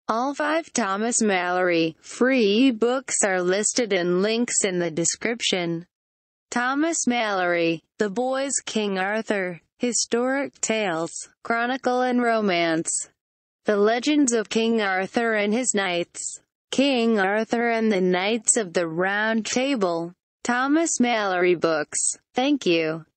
All 5 Thomas Malory free books are listed in links in the description. Thomas Malory, The Boys King Arthur, Historic Tales, Chronicle and Romance. The Legends of King Arthur and His Knights. King Arthur and the Knights of the Round Table. Thomas Malory Books. Thank you.